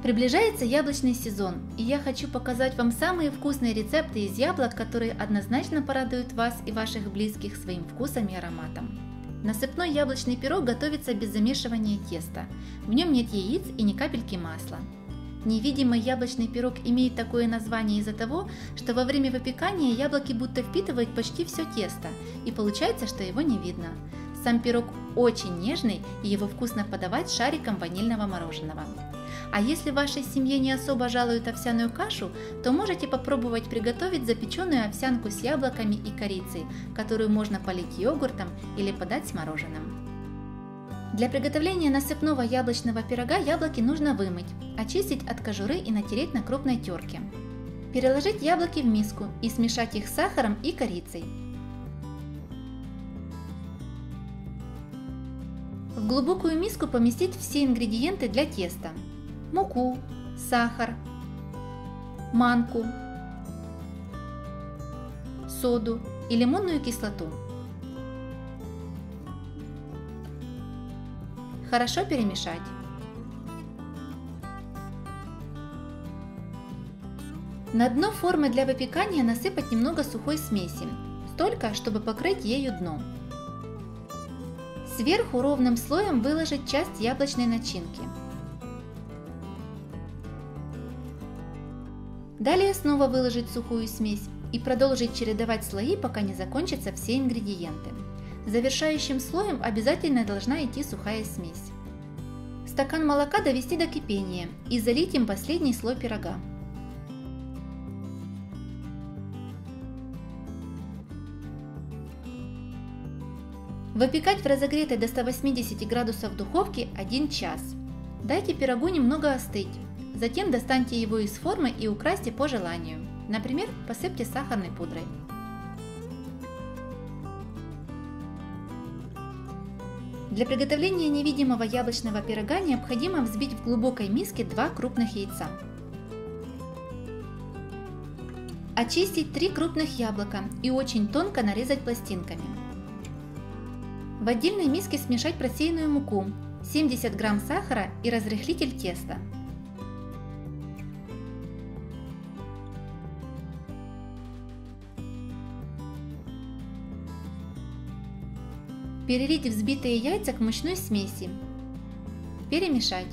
Приближается яблочный сезон, и я хочу показать вам самые вкусные рецепты из яблок, которые однозначно порадуют вас и ваших близких своим вкусом и ароматом. Насыпной яблочный пирог готовится без замешивания теста. В нем нет яиц и ни капельки масла. Невидимый яблочный пирог имеет такое название из-за того, что во время выпекания яблоки будто впитывают почти все тесто, и получается, что его не видно. Сам пирог очень нежный, и его вкусно подавать шариком ванильного мороженого. А если в вашей семье не особо жалуют овсяную кашу, то можете попробовать приготовить запеченную овсянку с яблоками и корицей, которую можно полить йогуртом или подать с мороженым. Для приготовления насыпного яблочного пирога яблоки нужно вымыть, очистить от кожуры и натереть на крупной терке. Переложить яблоки в миску и смешать их с сахаром и корицей. В глубокую миску поместить все ингредиенты для теста: муку, сахар, манку, соду и лимонную кислоту. Хорошо перемешать. На дно формы для выпекания насыпать немного сухой смеси, столько, чтобы покрыть ею дно. Сверху ровным слоем выложить часть яблочной начинки. Далее снова выложить сухую смесь и продолжить чередовать слои, пока не закончатся все ингредиенты. Завершающим слоем обязательно должна идти сухая смесь. Стакан молока довести до кипения и залить им последний слой пирога. Выпекать в разогретой до 180 градусов духовке 1 час. Дайте пирогу немного остыть. Затем достаньте его из формы и украсьте по желанию. Например, посыпьте сахарной пудрой. Для приготовления невидимого яблочного пирога необходимо взбить в глубокой миске 2 крупных яйца. Очистить 3 крупных яблока и очень тонко нарезать пластинками. В отдельной миске смешать просеянную муку, 70 грамм сахара и разрыхлитель теста. Перелить взбитые яйца к мучной смеси. Перемешать.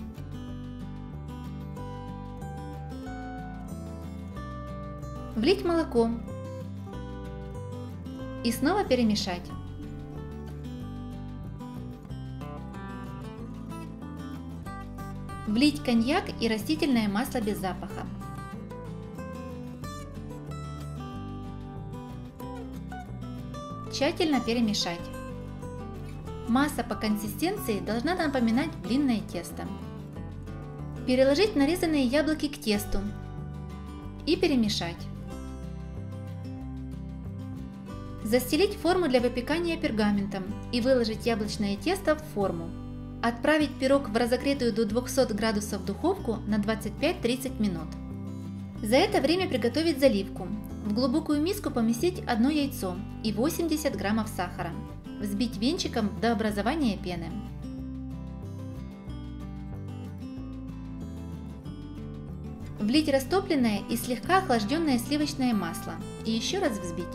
Влить молоко. И снова перемешать. Влить коньяк и растительное масло без запаха. Тщательно перемешать. Масса по консистенции должна напоминать блинное тесто. Переложить нарезанные яблоки к тесту и перемешать. Застелить форму для выпекания пергаментом и выложить яблочное тесто в форму. Отправить пирог в разогретую до 200 градусов духовку на 25-30 минут. За это время приготовить заливку. В глубокую миску поместить 1 яйцо и 80 граммов сахара. Взбить венчиком до образования пены. Влить растопленное и слегка охлажденное сливочное масло и еще раз взбить.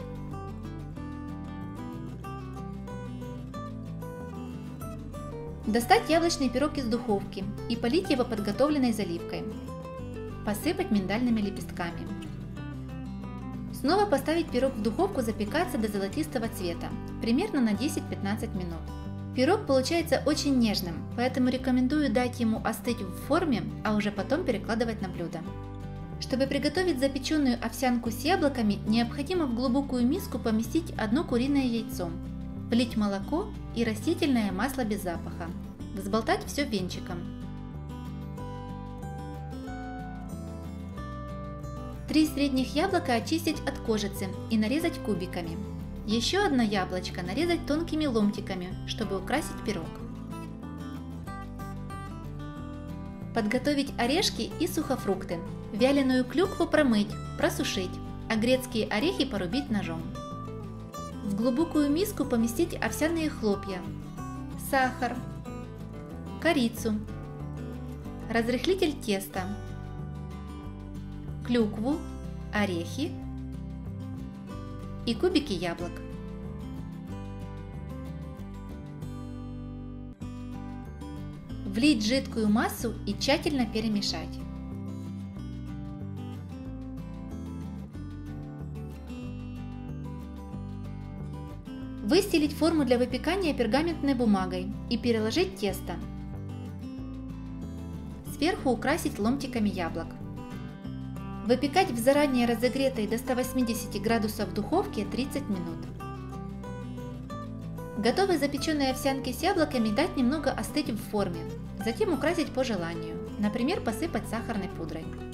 Достать яблочный пирог из духовки и полить его подготовленной заливкой. Посыпать миндальными лепестками. Снова поставить пирог в духовку запекаться до золотистого цвета, примерно на 10-15 минут. Пирог получается очень нежным, поэтому рекомендую дать ему остыть в форме, а уже потом перекладывать на блюдо. Чтобы приготовить запеченную овсянку с яблоками, необходимо в глубокую миску поместить 1 куриное яйцо, влить молоко и растительное масло без запаха, взболтать все венчиком. 3 средних яблока очистить от кожицы и нарезать кубиками. Еще 1 яблочко нарезать тонкими ломтиками, чтобы украсить пирог. Подготовить орешки и сухофрукты. Вяленую клюкву промыть, просушить, а грецкие орехи порубить ножом. В глубокую миску поместить овсяные хлопья, сахар, корицу, разрыхлитель теста, клюкву, орехи и кубики яблок. Влить жидкую массу и тщательно перемешать. Выстелить форму для выпекания пергаментной бумагой и переложить тесто. Сверху украсить ломтиками яблок. Выпекать в заранее разогретой до 180 градусов духовке 30 минут. Готовые запеченные овсянки с яблоками дать немного остыть в форме, затем украсить по желанию, например, посыпать сахарной пудрой.